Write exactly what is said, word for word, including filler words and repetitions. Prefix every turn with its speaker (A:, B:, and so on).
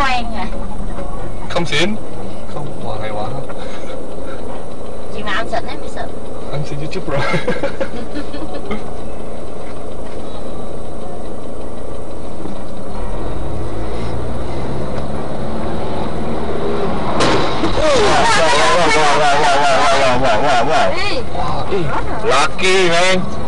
A: ngoan à.
B: Không xỉn. Không, wow hay quá.
A: Chừng nào anh xịn ấy mới xịn.
B: Anh xỉn chút rồi. Wow, wow, wow, wow, wow, wow, wow, wow, wow. Lucky man.